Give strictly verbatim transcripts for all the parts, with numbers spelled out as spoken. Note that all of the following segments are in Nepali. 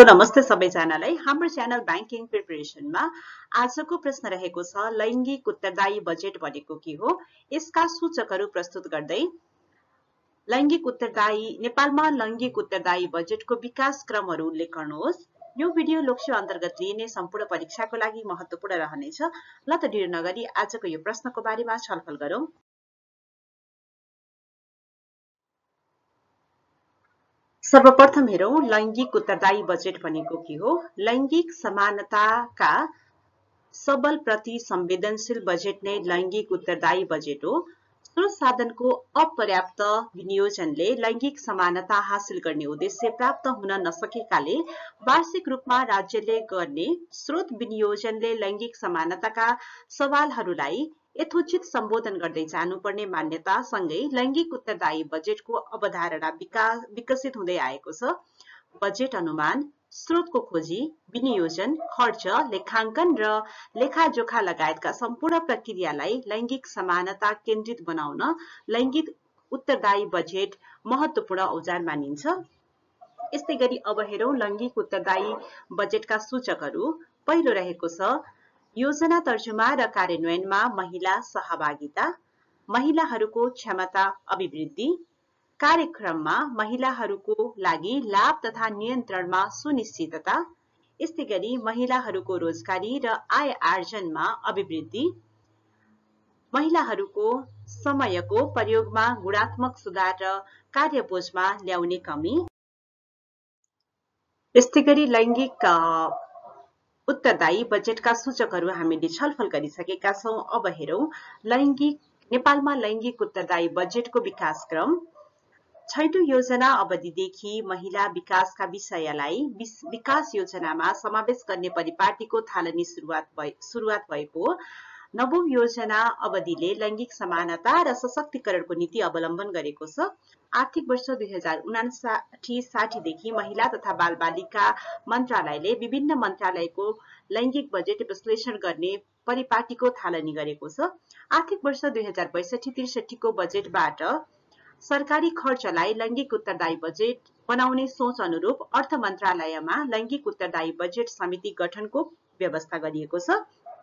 नमस्ते सबैजनालाई। हाम्रो च्यानल बैंकिङ प्रिपरेसनमा आजको प्रश्न रहेको छ लैंगिक उत्तरदायी बजेट भनेको के हो, यसका सूचकहरू प्रस्तुत गर्दै लैंगिक उत्तरदायी नेपालमा लैंगिक उत्तरदायी बजेटको विकास क्रमहरू उल्लेख गर्नुहोस्। यो भिडियो लोकसेवा अन्तर्गत लिइने सम्पूर्ण परीक्षाको लागि महत्त्वपूर्ण रहनेछ। ल त ढिलो नगरी आजको यो प्रश्नको बारेमा छलफल गरौँ। सर्वप्रथम हेरौं लैंगिक उत्तरदायी बजेट भनेको के हो। लैंगिक समानताका सबल प्रति संवेदनशील बजेट नै लैंगिक उत्तरदायी बजेट हो। स्रोत साधनको अपर्याप्त विनियोजनले लैंगिक समानता हासिल गर्ने उद्देश्य प्राप्त हुन नसकेकाले वार्षिक रूपमा राज्यले गर्ने स्रोत विनियोजनले लैंगिक समानताका सवालहरूलाई यथोचित सम्बोधन गर्दै जानुपर्ने मान्यता सँगै लैंगिक उत्तरदायी बजेटको अवधारणा विकास विकसित हुँदै आएको छ। बजेट अनुमान, स्रोतको खोजी, विनियोजन, खर्च, लेखाङ्कन र लेखाजोखा लगायतका सम्पूर्ण प्रक्रियालाई लैंगिक समानता केन्द्रित बनाउन लैंगिक उत्तरदायी बजेट महत्त्वपूर्ण औजार मानिन्छ। यस्तै गरी अब हेरौं लैंगिक उत्तरदायी बजेटका सूचकहरू। पहिलो रहेको छ योजना तर्जुमा र कार्यान्वयनमा महिला सहभागिता, महिलाहरूको क्षमता अभिवृद्धि, कार्यक्रममा महिलाहरूको लागि लाभ तथा नियन्त्रणमा सुनिश्चितता, यस्तै गरी महिलाहरूको रोजगारी र आय आर्जनमा अभिवृद्धि, महिलाहरूको समयको प्रयोगमा गुणात्मक सुधार र कार्यबोझमा ल्याउने कमी। यस्तै गरी लैंगिक उत्तरदायी बजेटका सूचकहरू हामीले छलफल गरिसकेका छौं। अब हेरौं लैंगिक नेपालमा लैंगिक उत्तरदायी बजेटको विकास क्रम। छैटौं योजना अवधिदेखि महिला विकासका विषयलाई विकास योजनामा समावेश गर्ने परिपाटीको थालनी सुरुवात भए सुरुवात भएको हो। नवौं योजना अवधिले लैंगिक समानता र सशक्तिकरणको नीति अवलम्बन गरेको छ। आर्थिक वर्ष दुई हजार उनासाठी साठी देखि महिला तथा बाल बालिका मन्त्रालयले विभिन्न मन्त्रालयको लैंगिक बजेट विश्लेषण गर्ने परिपाटीको थालनी गरेको छ। आर्थिक वर्ष दुई हजार बैसठी त्रिसठी को बजेटबाट सरकारी खर्चलाई लैंगिक उत्तरदायी बजेट बनाउने सोच अनुरूप अर्थ मन्त्रालयमा लैंगिक उत्तरदायी बजेट समिति गठनको व्यवस्था गरिएको छ।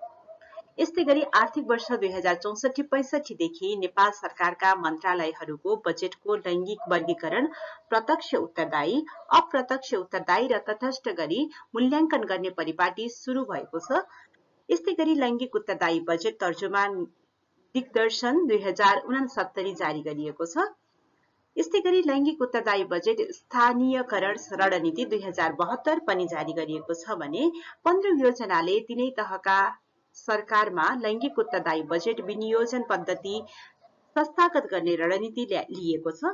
यस्तै गरी आर्थिक वर्ष दुई हजार चौसठी पैसठी देखि नेपाल सरकारका मन्त्रालयहरूको बजेटको लैंगिक वर्गीकरण प्रत्यक्ष उत्तरदायी, अप्रत्यक्ष उत्तरदायी र तटस्थ गरी मूल्याङ्कन गर्ने परिपाटी सुरु भएको छ। यस्तै गरी लैंगिक उत्तरदायी बजेट तर्जुमा दिग्दर्शन दुई हजार उनासत्तरी जारी गरिएको छ। यस्तै गरी लैंगिक उत्तरदायी बजेट स्थानीयकरण रणनीति दुई हजार बहत्तर पनि जारी गरिएको छ भने पन्ध्र योजनाले तीनै तहका सरकारमा लैंगिक उत्तरदायी बजेट विनियोजन पद्धति संस्थागत गर्ने रणनीति लिएको छ।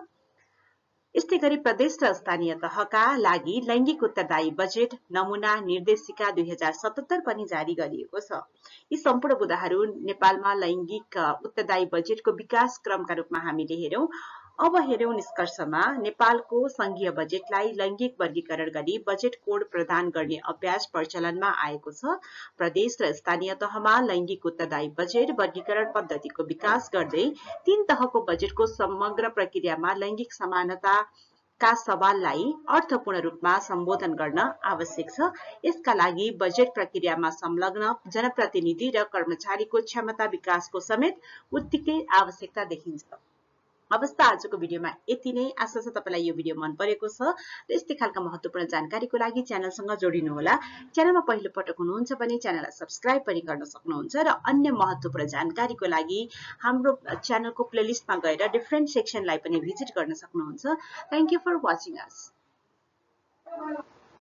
यस्तै गरी प्रदेश र स्थानीय तहका लागि लैंगिक उत्तरदायी बजेट नमूना निर्देशिका दुई हजार सतहत्तर पनि जारी गरिएको छ। यी सम्पूर्ण बुदाहरू नेपालमा लैंगिक उत्तरदायी बजेटको विकास क्रमका रूपमा हामीले हेरौं। अब हेरौं निष्कर्षमा नेपालको संघीय बजेटलाई लैंगिक वर्गीकरण गरी बजेट कोड प्रदान गर्ने अभ्यास प्रचलनमा आएको छ। प्रदेश र स्थानीय तहमा लैंगिक उत्तरदायी बजेट वर्गीकरण पद्धतिको विकास गर्दै तीन तहको बजेटको समग्र प्रक्रियामा लैंगिक समानताका सवाललाई अर्थपूर्ण रूपमा सम्बोधन गर्न आवश्यक छ। यसका लागि बजेट प्रक्रियामा संलग्न जनप्रतिनिधि र कर्मचारीको क्षमता विकासको समेत उत्तिकै आवश्यकता देखिन्छ। अवस्था आजको भिडियोमा यति नै। आशा छ तपाईलाई यो भिडियो मन परेको छ र यस्तै खालका महत्त्वपूर्ण जानकारीको लागि च्यानलसँग जोडिनु होला। च्यानलमा पहिलो पटक हुनुहुन्छ भने च्यानललाई सब्स्क्राइब पनि गर्न सक्नुहुन्छ र अन्य महत्त्वपूर्ण जानकारीको लागि हाम्रो च्यानलको प्लेलिस्टमा गएर डिफरेन्ट सेक्सनलाई पनि भिजिट गर्न सक्नुहुन्छ। Thank you for watching us.